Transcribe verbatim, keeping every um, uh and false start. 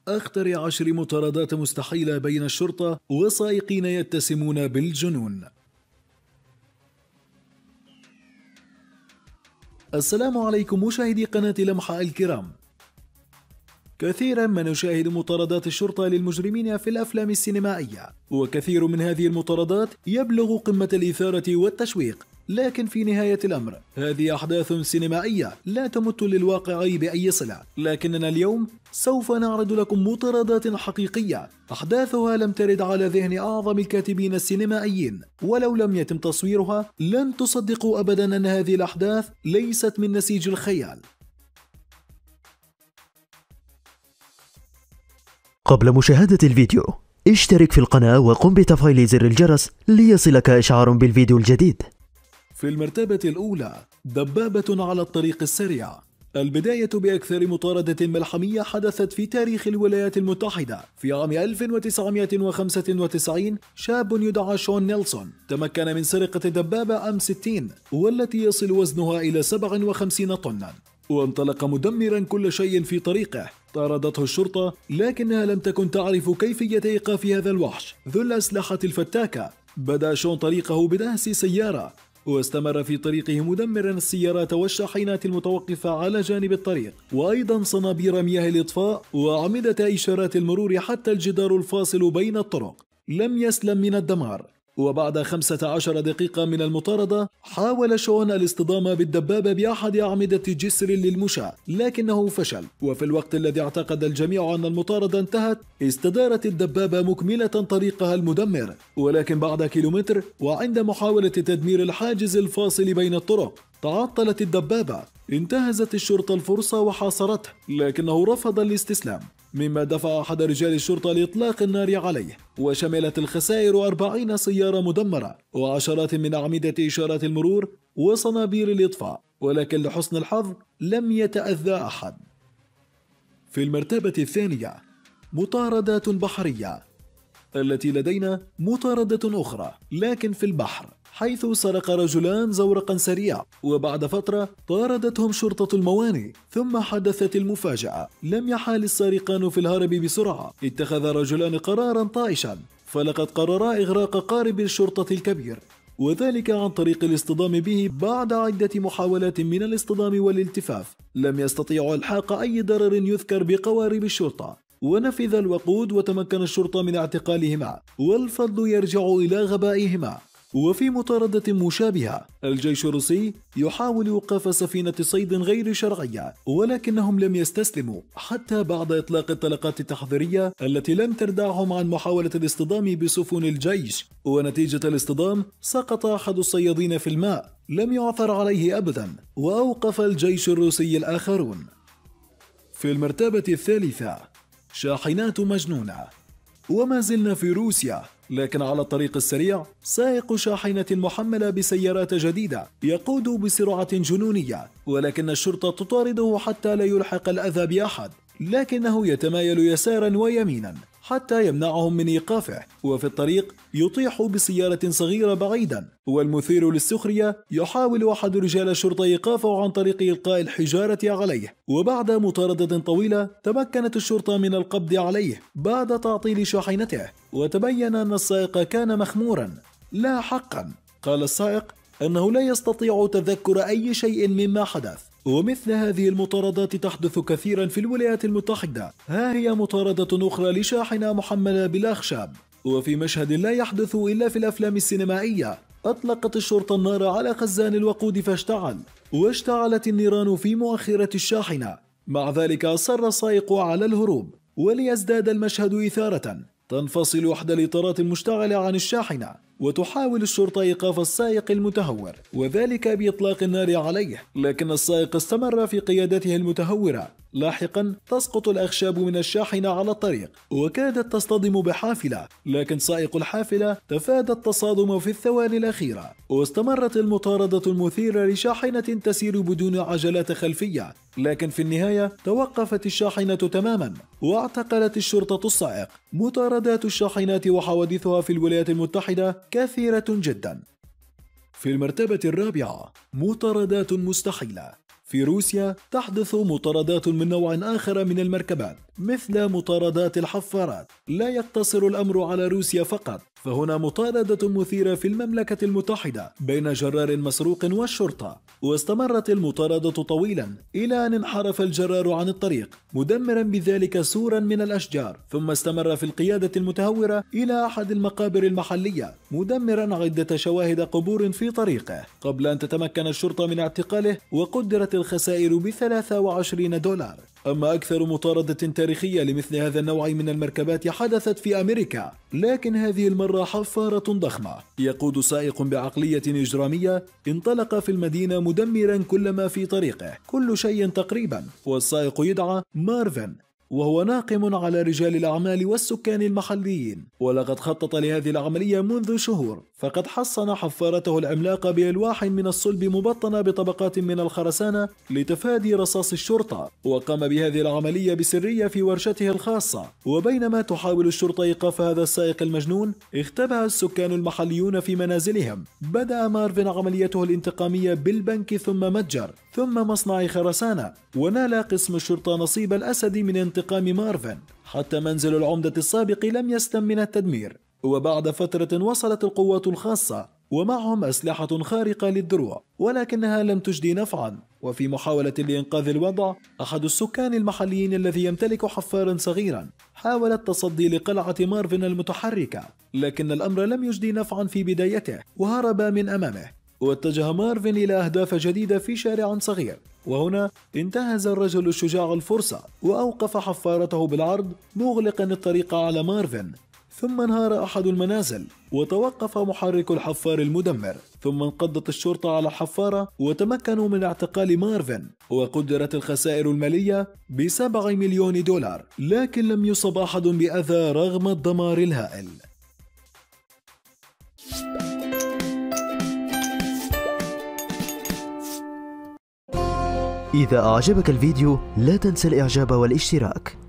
أخطر عشر مطاردات مستحيلة بين الشرطة وسائقين يتسمون بالجنون. السلام عليكم مشاهدي قناة لمحة الكرام. كثيرا ما نشاهد مطاردات الشرطة للمجرمين في الأفلام السينمائية، وكثير من هذه المطاردات يبلغ قمة الإثارة والتشويق، لكن في نهاية الأمر هذه أحداث سينمائية لا تمت للواقع بأي صلة. لكننا اليوم سوف نعرض لكم مطاردات حقيقية أحداثها لم ترد على ذهن أعظم الكاتبين السينمائيين، ولو لم يتم تصويرها لن تصدقوا أبدا أن هذه الأحداث ليست من نسيج الخيال. قبل مشاهدة الفيديو اشترك في القناة وقم بتفعيل زر الجرس ليصلك إشعار بالفيديو الجديد. في المرتبة الأولى دبابة على الطريق السريع. البداية بأكثر مطاردة ملحمية حدثت في تاريخ الولايات المتحدة. في عام ألف وتسعمائة وخمسة وتسعين شاب يدعى شون نيلسون تمكن من سرقة دبابة أم ستين والتي يصل وزنها إلى سبعة وخمسين طنا، وانطلق مدمرا كل شيء في طريقه. طاردته الشرطة لكنها لم تكن تعرف كيفية إيقاف هذا الوحش ذو الأسلحة الفتاكة. بدأ شون طريقه بدهس سيارة، واستمر في طريقه مدمرا السيارات والشاحنات المتوقفة على جانب الطريق، وأيضا صنابير مياه الإطفاء وأعمدة إشارات المرور حتى الجدار الفاصل بين الطرق. لم يسلم من الدمار، وبعد خمسة عشر دقيقة من المطاردة حاول شون الاصطدام بالدبابة بأحد أعمدة جسر للمشاة لكنه فشل. وفي الوقت الذي اعتقد الجميع أن المطاردة انتهت استدارت الدبابة مكملة طريقها المدمر، ولكن بعد كيلومتر وعند محاولة تدمير الحاجز الفاصل بين الطرق تعطلت الدبابة. انتهزت الشرطة الفرصة وحاصرته لكنه رفض الاستسلام، مما دفع أحد رجال الشرطة لإطلاق النار عليه، وشملت الخسائر أربعين سيارة مدمرة وعشرات من أعمدة إشارات المرور وصنابير الإطفاء، ولكن لحسن الحظ لم يتأذى أحد. في المرتبة الثانية مطاردات بحرية. التي لدينا مطاردة أخرى لكن في البحر، حيث سرق رجلان زورقا سريع وبعد فترة طاردتهم شرطة الموانئ. ثم حدثت المفاجأة، لم يحال السارقان في الهرب بسرعة. اتخذ رجلان قرارا طائشا، فلقد قررا إغراق قارب الشرطة الكبير، وذلك عن طريق الاصطدام به. بعد عدة محاولات من الاصطدام والالتفاف لم يستطيعوا إلحاق أي ضرر يذكر بقوارب الشرطة، ونفذ الوقود وتمكن الشرطة من اعتقالهما، والفضل يرجع إلى غبائهما. وفي مطاردة مشابهة الجيش الروسي يحاول إيقاف سفينة صيد غير شرعية، ولكنهم لم يستسلموا حتى بعد إطلاق الطلقات التحذيرية التي لم تردعهم عن محاولة الاصطدام بسفن الجيش. ونتيجة الاصطدام سقط أحد الصيادين في الماء، لم يعثر عليه أبدا، وأوقف الجيش الروسي الآخرون. في المرتبة الثالثة شاحنات مجنونة. وما زلنا في روسيا، لكن على الطريق السريع سائق شاحنة محملة بسيارات جديدة يقود بسرعة جنونية، ولكن الشرطة تطارده حتى لا يلحق الأذى بأحد، لكنه يتمايل يسارا ويمينا حتى يمنعهم من إيقافه. وفي الطريق يطيح بسيارة صغيرة بعيدا، والمثير للسخرية يحاول أحد رجال الشرطة إيقافه عن طريق إلقاء الحجارة عليه. وبعد مطاردة طويلة تمكنت الشرطة من القبض عليه بعد تعطيل شاحنته، وتبين أن السائق كان مخمورا. لا حقا، قال السائق أنه لا يستطيع تذكر أي شيء مما حدث. ومثل هذه المطاردات تحدث كثيرا في الولايات المتحدة. ها هي مطاردة أخرى لشاحنة محملة بالأخشاب، وفي مشهد لا يحدث إلا في الأفلام السينمائية. أطلقت الشرطة النار على خزان الوقود فاشتعل، واشتعلت النيران في مؤخرة الشاحنة. مع ذلك أصر السائق على الهروب، وليزداد المشهد إثارة تنفصل إحدى الإطارات المشتعلة عن الشاحنة، وتحاول الشرطة إيقاف السائق المتهور، وذلك بإطلاق النار عليه، لكن السائق استمر في قيادته المتهورة. لاحقا تسقط الأخشاب من الشاحنة على الطريق، وكادت تصطدم بحافلة، لكن سائق الحافلة تفادى التصادم في الثواني الأخيرة. واستمرت المطاردة المثيرة لشاحنة تسير بدون عجلات خلفية، لكن في النهاية توقفت الشاحنة تماما واعتقلت الشرطة السائق. مطاردات الشاحنات وحوادثها في الولايات المتحدة كثيرة جدا. في المرتبة الرابعة مطاردات مستحيلة. في روسيا تحدث مطاردات من نوع آخر من المركبات، مثل مطاردات الحفارات. لا يقتصر الأمر على روسيا فقط، فهنا مطاردة مثيرة في المملكة المتحدة بين جرار مسروق والشرطة، واستمرت المطاردة طويلا إلى أن انحرف الجرار عن الطريق مدمرا بذلك سورا من الأشجار، ثم استمر في القيادة المتهورة إلى أحد المقابر المحلية مدمرا عدة شواهد قبور في طريقه قبل أن تتمكن الشرطة من اعتقاله، وقدرت الخسائر ب ثلاثة وعشرين دولار. أما أكثر مطاردة تاريخية لمثل هذا النوع من المركبات حدثت في أمريكا، لكن هذه المرة حفارة ضخمة يقود سائق بعقلية إجرامية انطلق في المدينة مدمرا كل ما في طريقه، كل شيء تقريبا، والسائق يدعى مارفن، وهو ناقم على رجال الأعمال والسكان المحليين، ولقد خطط لهذه العملية منذ شهور، فقد حصن حفارته العملاقة بألواح من الصلب مبطنة بطبقات من الخرسانة لتفادي رصاص الشرطة، وقام بهذه العملية بسرية في ورشته الخاصة. وبينما تحاول الشرطة إيقاف هذا السائق المجنون، اختبأ السكان المحليون في منازلهم. بدأ مارفن عمليته الانتقامية بالبنك ثم متجر ثم مصنع خرسانة، ونال قسم الشرطة نصيب الأسد من انتقام مارفن، حتى منزل العمدة السابق لم يستم من التدمير. وبعد فترة وصلت القوات الخاصة ومعهم أسلحة خارقة للدروع، ولكنها لم تجدي نفعا. وفي محاولة لإنقاذ الوضع، أحد السكان المحليين الذي يمتلك حفارا صغيرا حاول التصدي لقلعة مارفن المتحركة، لكن الأمر لم يجدي نفعا في بدايته وهرب من أمامه. واتجه مارفن إلى أهداف جديدة في شارع صغير، وهنا انتهز الرجل الشجاع الفرصة وأوقف حفارته بالعرض مغلقا الطريق على مارفن. ثم انهار أحد المنازل وتوقف محرك الحفار المدمر، ثم انقضت الشرطة على الحفارة وتمكنوا من اعتقال مارفن، وقدرت الخسائر المالية بسبع مليون دولار، لكن لم يصب أحد بأذى رغم الدمار الهائل. إذا أعجبك الفيديو لا تنسى الإعجاب والاشتراك.